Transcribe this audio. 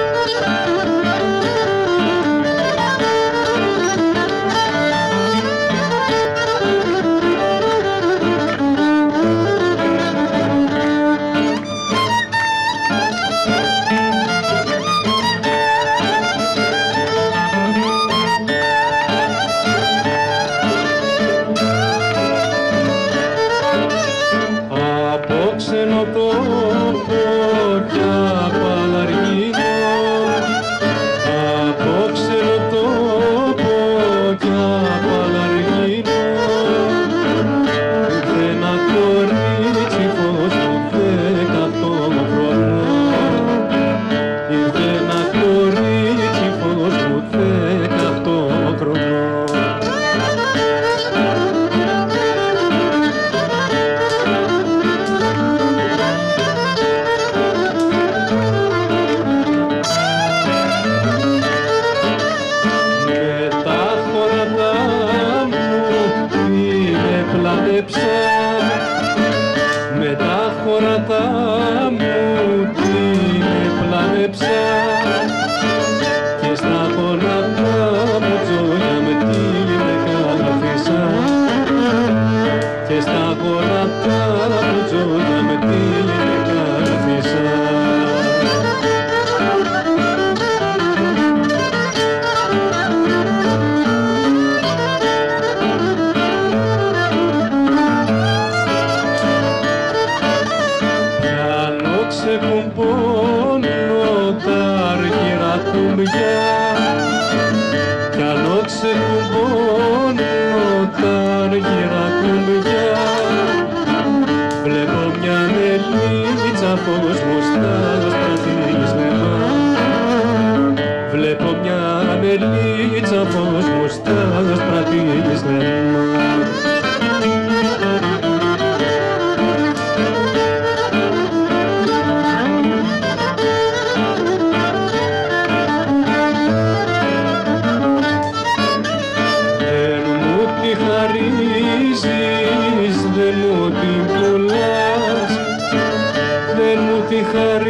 Με τα χωρατά μου την επλάνεψα και στα γόνατα μου τζόγια με την εκαλαθήσα και στα γόνατα μου τζόγια με την εκαλαθήσα. Ξεκουμπώνω τα αργυρά κουμπιά κι άλλο ξεκουμπώνω τα αργυρά κουμπιά βλέπω μια μελίτσα φως μουστάς πρατήσμενα βλέπω μια μελίτσα φως μουστάς πρατήσμενα. Δεν μου την πουλάς, δεν μου τη χαρίζεις.